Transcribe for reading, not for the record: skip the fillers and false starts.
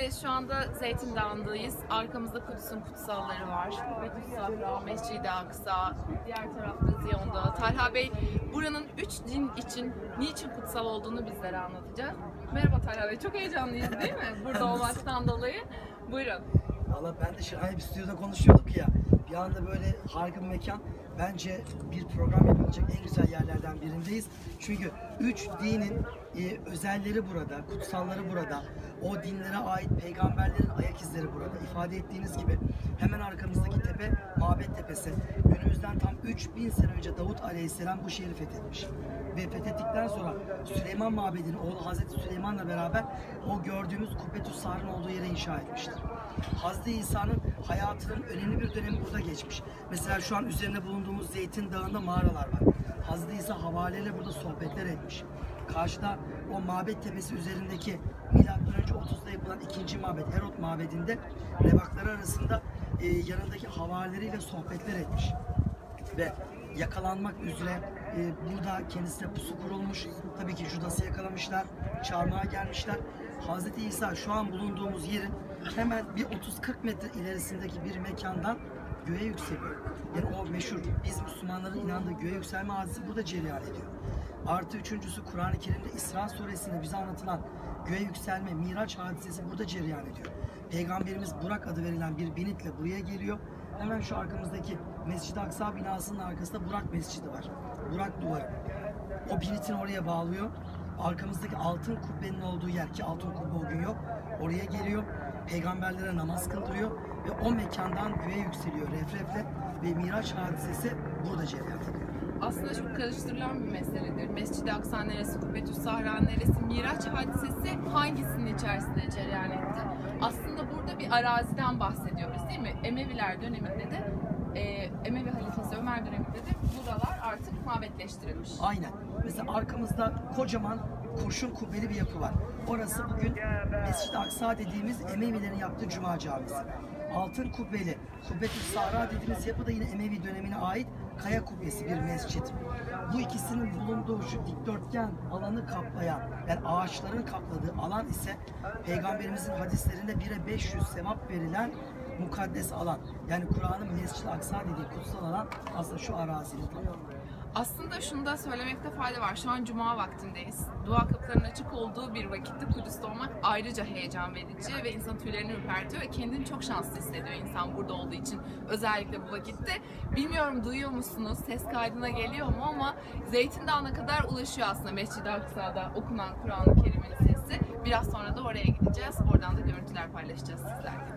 Kudüs'teyiz. Şu anda Zeytin Dağı'ndayız. Arkamızda Kudüs'ün kutsalları var. Betül Sahra, Mescid-i Aksa, diğer tarafta Ziyon Dağı. Talha Bey, buranın 3 din için niçin kutsal olduğunu bizlere anlatacak. Merhaba Talha Bey, çok heyecanlıyız değil mi? Burada olmaktan dolayı. Buyurun. Valla ben de şahane bir stüdyoda konuşuyorduk ya. Bir anda böyle harika bir mekan. Bence bir program yapılacak en güzel yerlerden birindeyiz. Çünkü 3 dinin özelleri burada, kutsalları burada. O dinlere ait peygamberlerin ayak izleri burada. İfade ettiğiniz gibi hemen arkamızdaki tepe Mabet Tepesi. Günümüzden tam 3000 sene önce Davut Aleyhisselam bu şehri fethetmiş. Ve fethettikten sonra Süleyman Mabedi'ni oğlu Hazreti Süleyman'la beraber o gördüğümüz Kubbetü's Sahr'ın olduğu yere inşa etmiştir. Hazreti İsa'nın hayatının önemli bir dönemi burada geçmiş. Mesela şu an üzerinde bulunduğumuz Zeytin Dağı'nda mağaralar var. Hazreti İsa havaleyle burada sohbetler etmiş. Karşıda o Mabet Tepesi üzerindeki M.Ö. 30'da yapılan 2. mabet Herod Mabedi'nde revakları arasında yanındaki havalileriyle sohbetler etmiş. Ve yakalanmak üzere burada kendisine pusu kurulmuş. Tabii ki Judas'ı yakalamışlar, çarmıha gelmişler. Hazreti İsa şu an bulunduğumuz yerin hemen bir 30-40 metre ilerisindeki bir mekandan göğe yükseliyor. Yani o meşhur biz Müslümanların inandığı göğe yükselme hadisi burada cereyan ediyor. Artı üçüncüsü Kur'an-ı Kerim'de İsra suresinde bize anlatılan göğe yükselme, Miraç hadisesi burada cereyan ediyor. Peygamberimiz Burak adı verilen bir binitle buraya geliyor. Hemen şu arkamızdaki Mescid-i Aksa binasının arkasında Burak Mescidi var. Burak duvarı. O binitin oraya bağlıyor. Arkamızdaki altın kubbenin olduğu yer ki altın kubbe o gün yok. Oraya geliyor. Peygamberlere namaz kıldırıyor ve o mekandan göğe yükseliyor reflefle ve Miraç hadisesi burada cereyan ediyor. Aslında çok karıştırılan bir meseledir. Mescid-i Aksa neresi, Kubbetü's Sahra neresi, Miraç hadisesi hangisinin içerisinde cereyan etti? Aslında burada bir araziden bahsediyoruz değil mi? Emeviler döneminde de, Emevi halifesi Ömer döneminde de buralar artık mabetleştirilmiş. Aynen. Mesela arkamızda kocaman kurşun kubbeli bir yapı var. Orası bugün Mescid-i Aksa dediğimiz Emevilerin yaptığı Cuma Camisi. Altın kubbeli, Kubbetü's Sahra dediğimiz yapı da yine Emevi dönemine ait kaya kubbesi bir mescit. Bu ikisinin bulunduğu şu dikdörtgen alanı kaplayan, yani ağaçların kapladığı alan ise Peygamberimizin hadislerinde 1'e 500 sevap verilen mukaddes alan. Yani Kur'an'ın Mescid-i Aksa dediği kutsal alan aslında şu arazinin tamamı. Aslında şunu da söylemekte fayda var. Şu an Cuma vaktindeyiz. Dua kapılarının açık olduğu bir vakitte Kudüs'te olmak ayrıca heyecan verici ve insan tüylerini ürpertiyor ve kendini çok şanslı hissediyor insan burada olduğu için. Özellikle bu vakitte. Bilmiyorum duyuyor musunuz? Ses kaydına geliyor mu ama Zeytin Dağı'na kadar ulaşıyor aslında Mescid-i Aksa'da okunan Kur'an-ı Kerim'in sesi. Biraz sonra da oraya gideceğiz. Oradan da görüntüler paylaşacağız sizlerle.